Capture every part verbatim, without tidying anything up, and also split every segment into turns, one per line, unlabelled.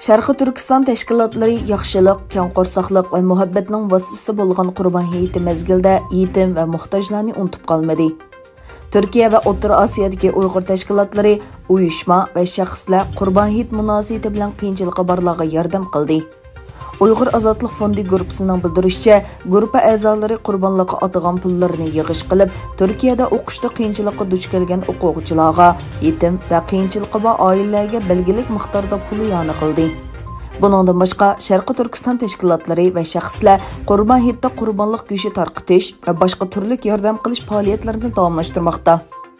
Şərqi Türkistan təşkilatları yaxşılıq, kən-qorsaqlıq və muhabbətinin vasitəsi bolğan Qurban heyiti məzgildə yetim və muhtajlarını unutub qalmadı. Türkiye və O'rta Asiyadakı Uyğur təşkilatları, uyuşma və şəxslər Qurban heyit münasibəti bilan qiyinçılıqqa barlarga yordam qildi. Uyghur Azadlıq Fondi Gruppasining bildirishicha, gruppa a'zolari qurbonlarga atılgan pullarini yig'ish qilib, Turkiyada o'qishda qiyinchilikqa duch kelgan o'quvchilarga, yetim va qiyinchilikqa bor oilalarga belgilik miqdorda pul yana qildi. Buningdan boshqa, Sharqi Turkiston tashkilotlari va shaxslar Qurban hayitida qurbonlik go'shi tarqitish va boshqa turli yordam qilish faoliyatlarini davomlashtirmoqda.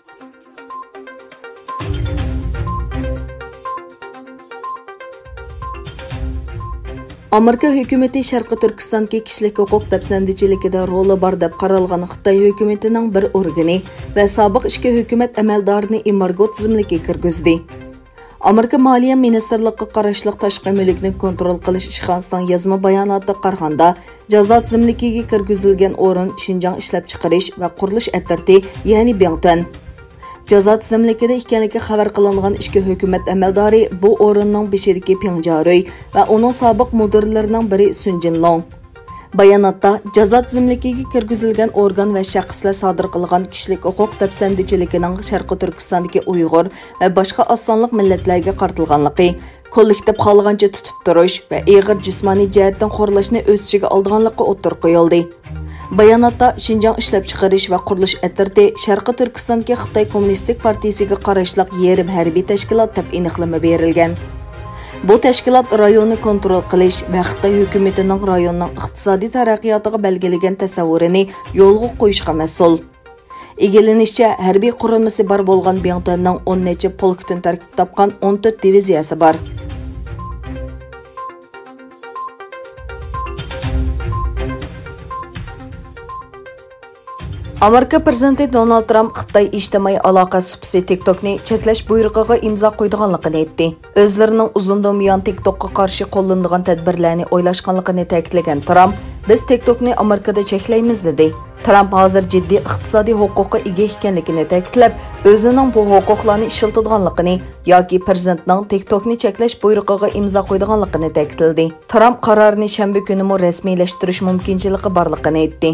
Amerika hökuməti Şərqi Türkistandakı kişilik hüquq dəfsəndiçilikdə rolu bar deb qaralğan Xitay hökumətinin bir organi və sabiq işki hökumət əməldarını embargo tizimligiga kirgizdi. Amerika Maliyyə Ministerliyi qarashliq tashqi mulkni kontrol qilish ishxonasining yozma bayonotida qaraganda, jazo tizimligiga kirgizilgan o'rin Şinjan ishlab chiqarish va qurilish atirti, ya'ni Bengtan. Jazo tizimligida ekanligi xabar qilingan ishki hukumat amaldori bu o'rinning beshidagi Pingjaroy va uning sobiq mudirlarining biri Sunjinlong. Bayonotda jazo tizimligiga kirgizilgan organ va shaxslar sodir qilgan kishilik huquq dafsandichiligining Sharqi Turkistondagi Uyg'ur va boshqa osonliq millatlarga qartilganligi, kollektiv xalqancha tutib turish va og'ir jismoniy jihatdan xo'rlashni o'z ichiga olganligi o'tirib qo'yildi. Bayonotda Şinjan ishlab chiqarish va qurilish atirti Sharqi Turkistondagi Xitoy Kommunistik partiyasiga qarashliq yerim harbiy tashkilot deb aniqlama berilgan. Bu tashkilot rayonni kontrol qilish va Xitoy hukumatining rayonning iqtisodiy taraqqiyotiga belgilagan tasavvurini yo'lga qo'yishga mas'ul. Egalanishcha, harbiy qurilmasi bor bo'lgan Bengtanning o'n necha polkdan tarkib topgan o'n to'rt diviziyasi bor. Amerika prezidenti Donald Tramp Xitoy ijtimoiy aloqa supsi TikTokni cheklash buyrug'iga imzo qo'yganligini aytdi. O'zlarining uzundan buyon TikTokqa qarshi qo'llanilgan tadbirlarni o'ylashganligini ta'kidlagan Tramp, "Biz TikTokni Amerikada cheklaymiz" dedi. Tramp hozir jiddiy iqtisodiy huquqqa ega ekanligini ta'kidlab, o'zining bu huquqlarni ishlatadiganligini yoki prezidentning TikTokni cheklash buyrug'iga imzo qo'yganligini ta'kidladi. Tramp qarorni shanba kuni rasmiylashtirish mumkinchiligi borligini aytdi.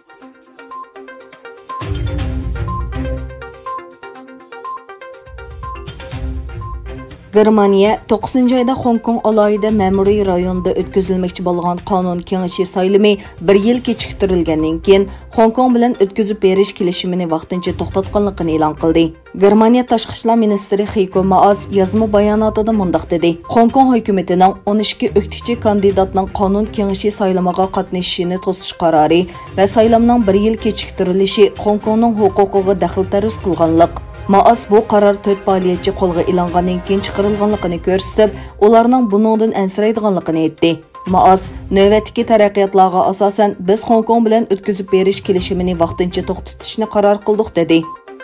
Germaniya to'qqizinchi oyda Hong Kong alohida ma'muriy rayonida o'tkazilmoqchi bo'lgan qonun kengashi saylami bir yil kechiktirilgandan keyin Hong Kong bilan o'tkazib berish kelishimini vaqtincha to'xtatganligini e'lon qildi. Germaniya tashqi ishlar ministri Heiko Maas yozma bayonotida mundaq dedi: Hong Kong hukumatining o'n ikki o'qituvchi kandidatning qonun kengashi saylamiga qatnashishini to'sish qarori va saylamning bir yil kechiktirilishi Hong Kongning huquqiga daxl taruz qilganlik. Maas bu qaror to'rt faoliyatchi qo'lga ilingandan keyin chiqarilganligini ko'rsatib, ularning buningdan ansiraydiganligini aytdi. Maas navbatdagi taraqqiyotlarga asosan biz Hong Kong bilan o'tkazib berish kelishimini vaqtincha to'xtatishni qaror qildik dedi.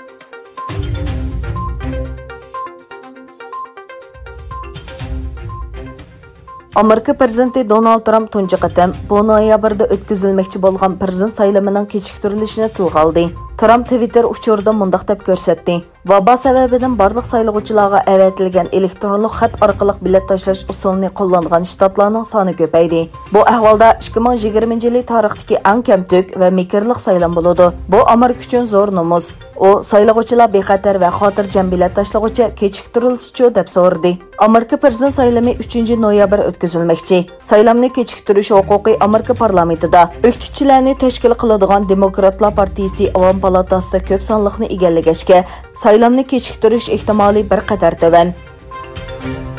Amerika prezidenti Donald Tramp tunji qatam bu noyabrda o'tkazilmoqchi bo'lgan prezident saylamining kechiktirilishini tilga oldi. Tramp Twitter uchurida mundaq deb ko'rsatdi: "Vabo sababidan barliq saylovchilarga avatilgan elektronlik xat orqali bilet tashlash usulini qo'llangan shtatlarning soni ko'paydi. Bu ahvolda ikki ming yigirmanchi yil tarixidagi eng kamtuk va mekrlik saylam bo'ladi. Bu Amerika uchun zo'r nomus." U saylovchilar bexatar va xotirjam bilet tashlag'uchi kechiktirilishi deb so'radi. Amerika prezident saylami uchinchi noyabr o'tkazilmoqchi. Saylamni kechiktirish huquqi Amerika parlamentida o'qituvchilarni tashkil qiladigan Demokratlar partiyasi Avom palatasida ko'p sonliqni egallagachga, saylamni kechiktirish ehtimoli bir qadar to'van.